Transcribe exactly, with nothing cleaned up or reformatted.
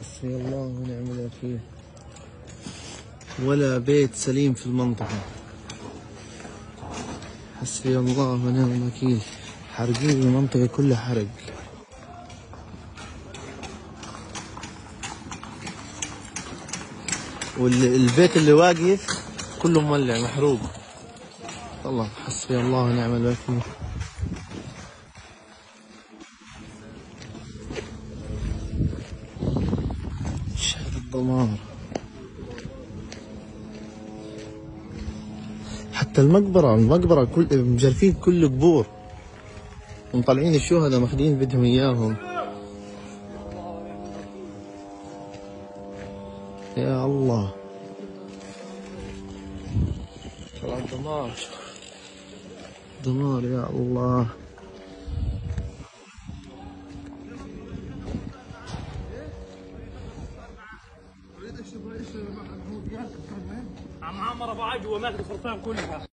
حسبي الله ونعم الوكيل. ولا بيت سليم في المنطقة. حسبي الله ونعم الوكيل. حارقين المنطقة كلها حرق. والبيت اللي واقف كله مولع محروق. والله حسبي الله ونعم الوكيل. شهد الدمار. حتى المقبرة المقبرة كل مجرفين كل قبور ومطلعين الشهداء ماخذين بدهم اياهم. يا الله طلع دمار دمار يا الله. عم عمر ابو عجوه ماخذ الخرفان كلها.